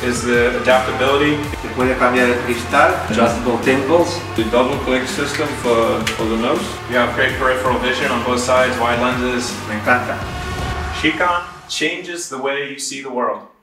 is the adaptability. Se puede cambiar el cristal, adjustable temples. The double click system for the nose. You have great peripheral vision on both sides, wide lenses. Me encanta. Scicon changes the way you see the world.